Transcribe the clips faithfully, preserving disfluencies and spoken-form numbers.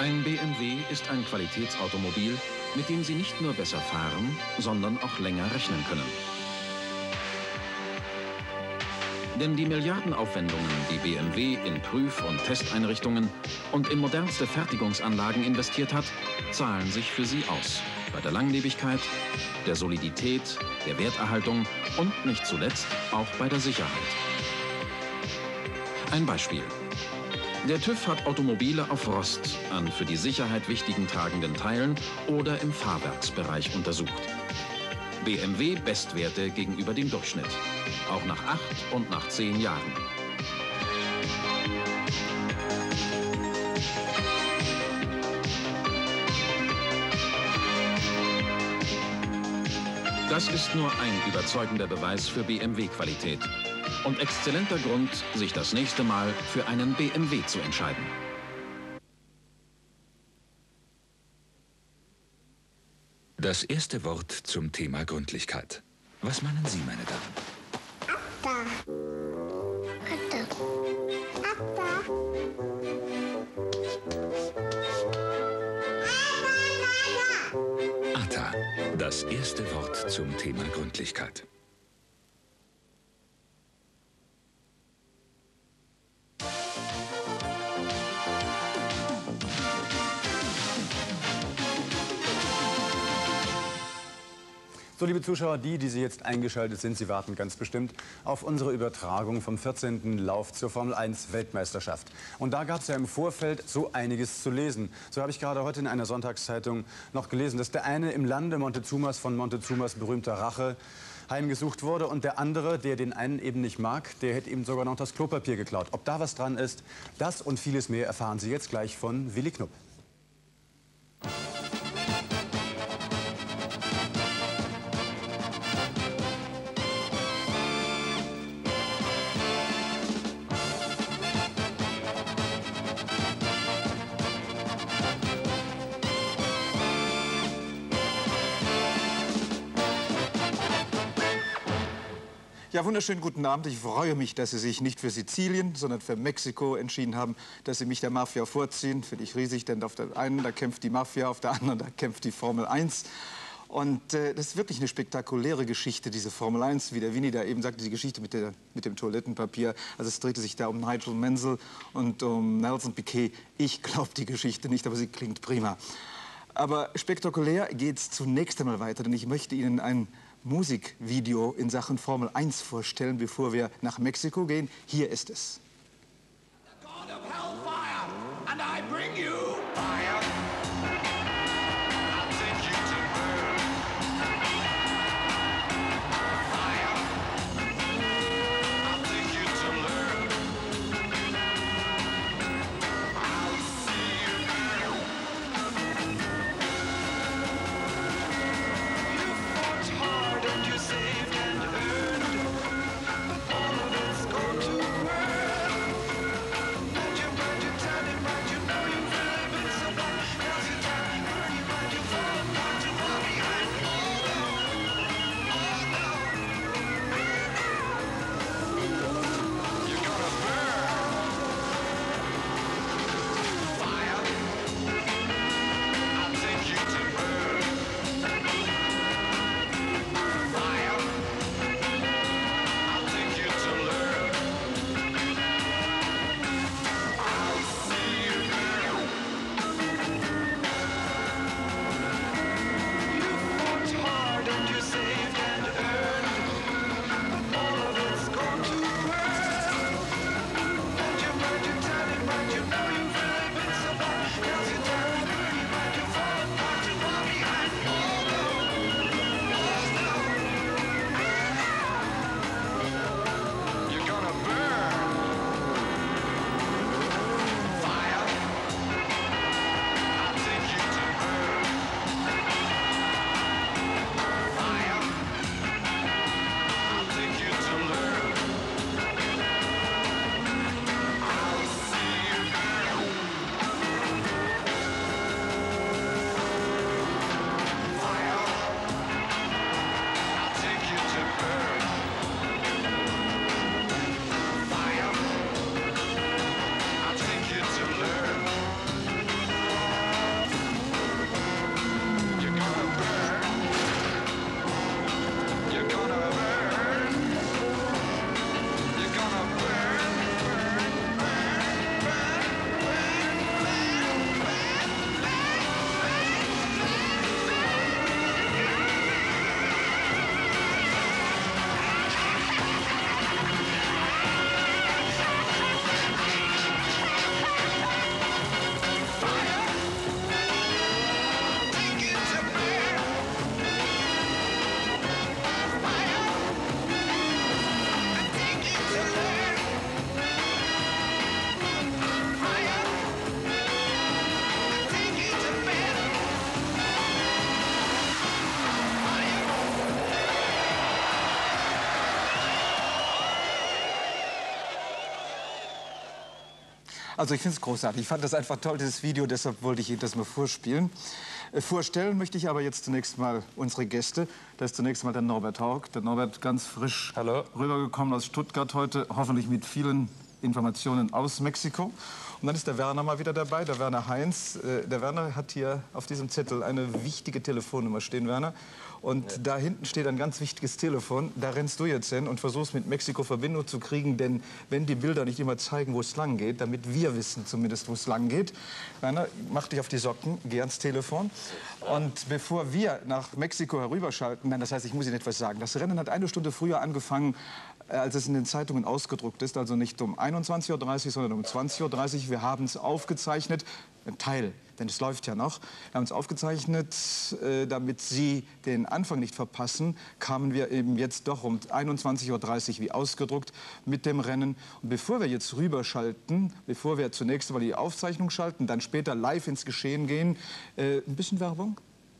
Ein B M W ist ein Qualitätsautomobil, mit dem Sie nicht nur besser fahren, sondern auch länger rechnen können. Denn die Milliardenaufwendungen, die B M W in Prüf- und Testeinrichtungen und in modernste Fertigungsanlagen investiert hat, zahlen sich für Sie aus. Bei der Langlebigkeit, der Solidität, der Werterhaltung und nicht zuletzt auch bei der Sicherheit. Ein Beispiel. Der TÜV hat Automobile auf Rost an für die Sicherheit wichtigen tragenden Teilen oder im Fahrwerksbereich untersucht. B M W Bestwerte gegenüber dem Durchschnitt. Auch nach acht und nach zehn Jahren. Das ist nur ein überzeugender Beweis für B M W-Qualität. Und exzellenter Grund, sich das nächste Mal für einen B M W zu entscheiden. Das erste Wort zum Thema Gründlichkeit. Was meinen Sie, meine Damen? Atta. Atta. Das erste Wort zum Thema Gründlichkeit. So, liebe Zuschauer, die, die Sie jetzt eingeschaltet sind, Sie warten ganz bestimmt auf unsere Übertragung vom vierzehnten Lauf zur Formel eins Weltmeisterschaft. Und da gab es ja im Vorfeld so einiges zu lesen. So habe ich gerade heute in einer Sonntagszeitung noch gelesen, dass der eine im Lande Montezumas von Montezumas berühmter Rache heimgesucht wurde und der andere, der den einen eben nicht mag, der hätte ihm sogar noch das Klopapier geklaut. Ob da was dran ist, das und vieles mehr erfahren Sie jetzt gleich von Willi Knupp. Ja, wunderschönen guten Abend. Ich freue mich, dass Sie sich nicht für Sizilien, sondern für Mexiko entschieden haben, dass Sie mich der Mafia vorziehen. Finde ich riesig, denn auf der einen, da kämpft die Mafia, auf der anderen, da kämpft die Formel eins. Und äh, das ist wirklich eine spektakuläre Geschichte, diese Formel eins, wie der Winnie da eben sagte, die Geschichte mit, der, mit dem Toilettenpapier. Also es drehte sich da um Nigel Mansell und um Nelson Piquet. Ich glaube die Geschichte nicht, aber sie klingt prima. Aber spektakulär geht es zunächst einmal weiter, denn ich möchte Ihnen ein Musikvideo in Sachen Formel eins vorstellen, bevor wir nach Mexiko gehen. Hier ist es. Also ich finde es großartig. Ich fand das einfach toll, dieses Video, deshalb wollte ich Ihnen das mal vorspielen. Äh, vorstellen möchte ich aber jetzt zunächst mal unsere Gäste. Da ist zunächst mal der Norbert Haug. Der Norbert ganz frisch Hallo. Rübergekommen aus Stuttgart heute, hoffentlich mit vielen Informationen aus Mexiko. Und dann ist der Werner mal wieder dabei, der Werner Heinz. Äh, der Werner hat hier auf diesem Zettel eine wichtige Telefonnummer stehen, Werner. Und ja. Da hinten steht ein ganz wichtiges Telefon. Da rennst du jetzt hin und versuchst mit Mexiko Verbindung zu kriegen. Denn wenn die Bilder nicht immer zeigen, wo es lang geht, damit wir wissen zumindest, wo es lang geht. Werner, mach dich auf die Socken, geh ans Telefon. Und bevor wir nach Mexiko herüberschalten, nein, das heißt, ich muss Ihnen etwas sagen. Das Rennen hat eine Stunde früher angefangen, als es in den Zeitungen ausgedruckt ist. Also nicht um einundzwanzig Uhr dreißig, sondern um zwanzig Uhr dreißig. Wir haben es aufgezeichnet, ein Teil, denn es läuft ja noch. Wir haben es aufgezeichnet, äh, damit Sie den Anfang nicht verpassen, kamen wir eben jetzt doch um einundzwanzig Uhr dreißig wie ausgedruckt mit dem Rennen. Und bevor wir jetzt rüberschalten, bevor wir zunächst mal die Aufzeichnung schalten, dann später live ins Geschehen gehen, äh, ein bisschen Werbung.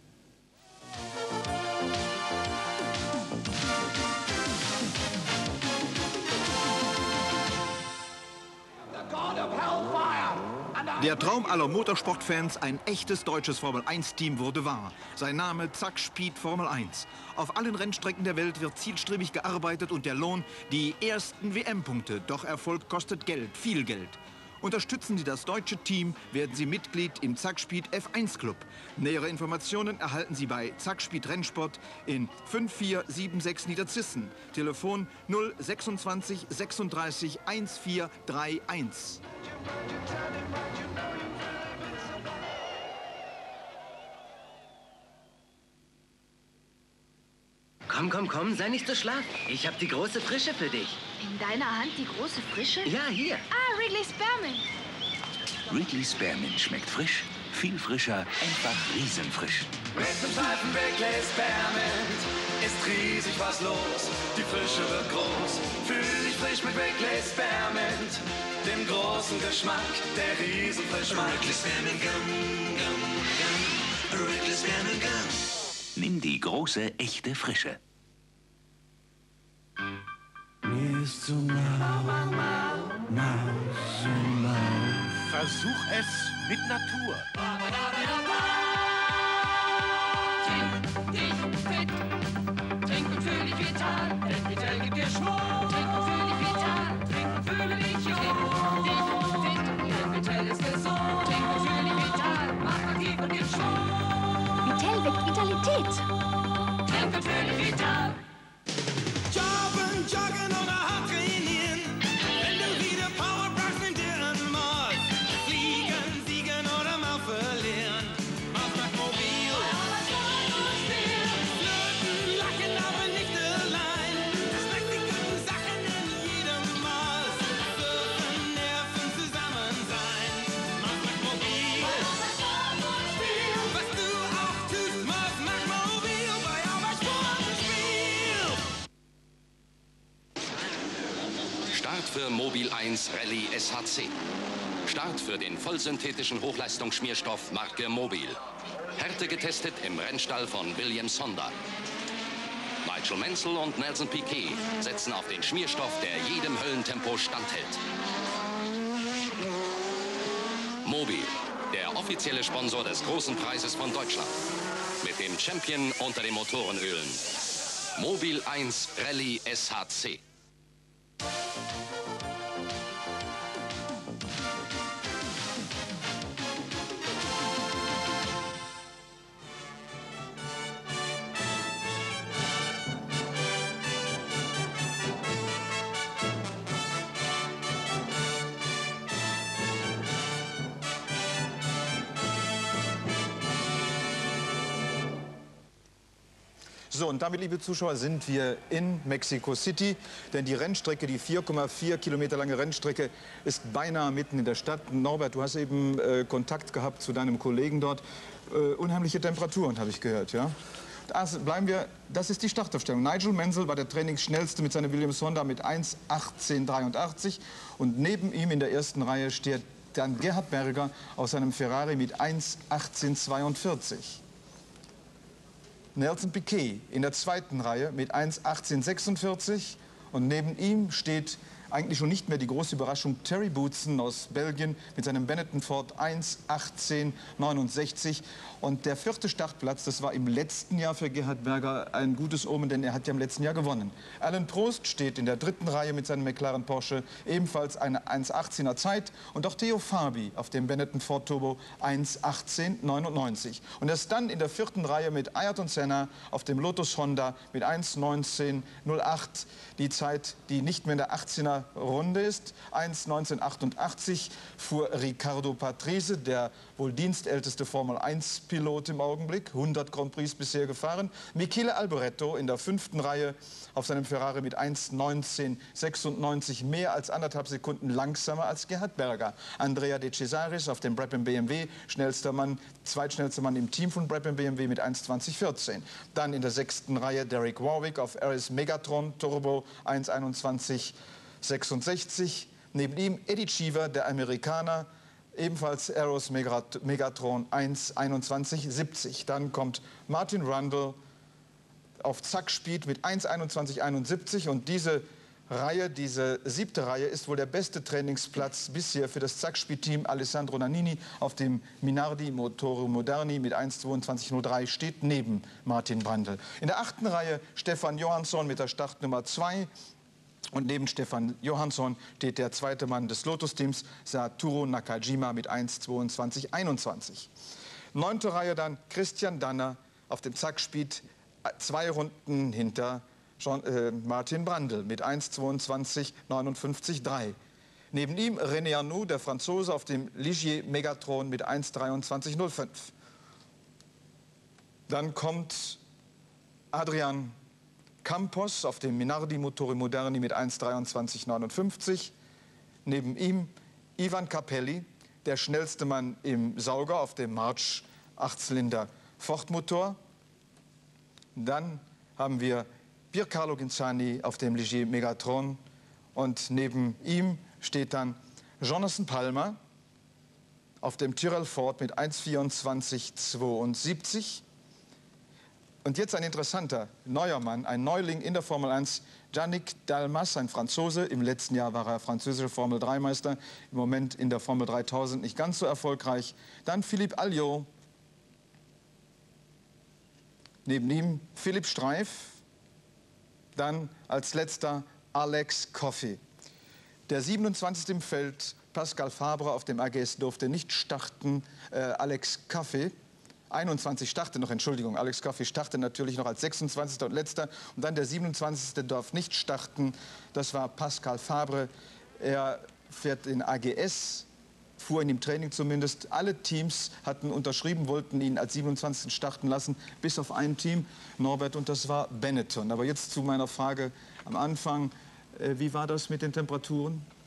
Der Traum aller Motorsportfans, ein echtes deutsches Formel eins Team wurde wahr. Sein Name Zack Speed Formel eins. Auf allen Rennstrecken der Welt wird zielstrebig gearbeitet und der Lohn die ersten W M-Punkte. Doch Erfolg kostet Geld, viel Geld. Unterstützen Sie das deutsche Team, werden Sie Mitglied im Zack Speed F eins Club. Nähere Informationen erhalten Sie bei Zack Speed Rennsport in fünf vier sieben sechs Niederzissen. Telefon null sechsundzwanzig sechsunddreißig vierzehn einunddreißig. Komm, komm, komm, sei nicht so schlaff. Ich habe die große Frische für dich. In deiner Hand die große Frische? Ja, hier. Ah, Wrigley Spearmint. Wrigley Spearmint schmeckt frisch, viel frischer, einfach riesenfrisch. Mit dem Seifen Wrigley Spearmint ist riesig was los. Die Frische wird groß. Fühl dich frisch mit Wrigley Spearmint. Dem großen Geschmack, der riesenfrisch macht. Wrigley Spearmint Gum, Gum, Gum. Wrigley Spearmint Gum. Nimm die große, echte Frische. Mir ist so mau, mau, mau, so mau. Versuch es mit Natur. Trink dich fit, trink und fühl dich vital, denn Vitell gibt dir Schwung. Trink und fühl dich vital, trink und fühle dich jung. Trink dich fit, denn Vitell ist gesund. Trink und fühl dich vital, mach aktiv und gib Schwung. Vitell weckt Vitalität. Trink und fühl dich vital. Joggen, joggen oder hart trainieren. Wenn du wieder Power brauchst, nimm dir einen Mord. Fliegen, siegen oder mal verlieren. Mach mobil. Flirten, lachen, aber nicht allein. Schmeckt die guten Sachen in jedem Maß. Surfen, Nerven, zusammen sein. Mach mobil. Was du auch tust, mach mobil bei Arbeit, Sport und Spiel. Start für Mobil eins Rallye S H C. Start für den vollsynthetischen Hochleistungsschmierstoff Marke Mobil. Härte getestet im Rennstall von Williams Honda. Nigel Mansell und Nelson Piquet setzen auf den Schmierstoff, der jedem Höllentempo standhält. Mobil, der offizielle Sponsor des Großen Preises von Deutschland. Mit dem Champion unter den Motorenölen. Mobil eins Rallye S H C. So, und damit, liebe Zuschauer, sind wir in Mexico City. Denn die Rennstrecke, die vier Komma vier Kilometer lange Rennstrecke, ist beinahe mitten in der Stadt. Norbert, du hast eben äh, Kontakt gehabt zu deinem Kollegen dort. Äh, unheimliche Temperaturen, habe ich gehört, ja? Also bleiben wir, das ist die Startaufstellung. Nigel Mansell war der Trainingsschnellste mit seiner Williams Honda mit eins achtzehn dreiundachtzig. Und neben ihm in der ersten Reihe steht dann Gerhard Berger aus seinem Ferrari mit eins achtzehn zweiundvierzig. Nelson Piquet in der zweiten Reihe mit eins achtzehn sechsundvierzig und neben ihm steht eigentlich schon nicht mehr die große Überraschung Terry Boutsen aus Belgien mit seinem Benetton Ford eins achtzehn neunundsechzig. Und der vierte Startplatz, das war im letzten Jahr für Gerhard Berger ein gutes Omen, denn er hat ja im letzten Jahr gewonnen. Alain Prost steht in der dritten Reihe mit seinem McLaren Porsche, ebenfalls eine eins achtzehner Zeit. Und auch Theo Fabi auf dem Benetton Ford Turbo eins achtzehn neunundneunzig. Und erst dann in der vierten Reihe mit Ayrton Senna auf dem Lotus Honda mit eins neunzehn null acht. Die Zeit, die nicht mehr in der achtzehner Runde ist. eins neunzehn achtundachtzig fuhr Riccardo Patrese, der wohl dienstälteste Formel eins Pilot im Augenblick, hundert Grand Prix bisher gefahren. Michele Alboreto in der fünften Reihe auf seinem Ferrari mit eins neunzehn sechsundneunzig, mehr als anderthalb Sekunden langsamer als Gerhard Berger. Andrea De Cesaris auf dem Brabham B M W, schnellster Mann, zweitschnellster Mann im Team von Brabham B M W mit eins zwanzig vierzehn. Dann in der sechsten Reihe Derek Warwick auf R S Megatron Turbo eins einundzwanzig sechsundsechzig. Neben ihm Eddie Cheever, der Amerikaner, ebenfalls Aeros Megatron eins einundzwanzig siebzig. Dann kommt Martin Brundle auf Zack Speed mit eins einundzwanzig einundsiebzig. Und diese Reihe, diese siebte Reihe, ist wohl der beste Trainingsplatz bisher für das Zack Speed Team. Alessandro Nannini auf dem Minardi Motore Moderni mit eins zweiundzwanzig null drei steht neben Martin Brundle. In der achten Reihe Stefan Johansson mit der Startnummer zwei. Und neben Stefan Johansson steht der zweite Mann des Lotus-Teams, Satoru Nakajima mit eins zweiundzwanzig einundzwanzig. Neunte Reihe dann Christian Danner auf dem Zack Speed, zwei Runden hinter Jean, äh, Martin Brundle mit eins zweiundzwanzig neunundfünfzig drei. Neben ihm René Arnoux, der Franzose, auf dem Ligier Megatron mit eins dreiundzwanzig null fünf. Dann kommt Adrian Campos auf dem Minardi Motore Moderni mit eins dreiundzwanzig neunundfünfzig. Neben ihm Ivan Capelli, der schnellste Mann im Sauger auf dem March achtzylinder Ford-Motor. Dann haben wir Piercarlo Ginzani auf dem Ligier Megatron. Und neben ihm steht dann Jonathan Palmer auf dem Tyrrell Ford mit eins vierundzwanzig zweiundsiebzig. Und jetzt ein interessanter neuer Mann, ein Neuling in der Formel eins, Yannick Dalmas, ein Franzose. Im letzten Jahr war er französischer Formel drei Meister, im Moment in der Formel dreitausend nicht ganz so erfolgreich. Dann Philippe Alliot, neben ihm Philipp Streif, dann als letzter Alex Coffey. Der siebenundzwanzigste im Feld, Pascal Fabre auf dem A G S durfte nicht starten, äh, Alex Coffey. einundzwanzig startete noch, Entschuldigung, Alex Coffey startete natürlich noch als sechsundzwanzigster und letzter. Und dann der siebenundzwanzigste darf nicht starten, das war Pascal Fabre. Er fährt in A G S, fuhr in dem Training zumindest. Alle Teams hatten unterschrieben, wollten ihn als siebenundzwanzigsten starten lassen, bis auf ein Team, Norbert, und das war Benetton. Aber jetzt zu meiner Frage am Anfang, wie war das mit den Temperaturen?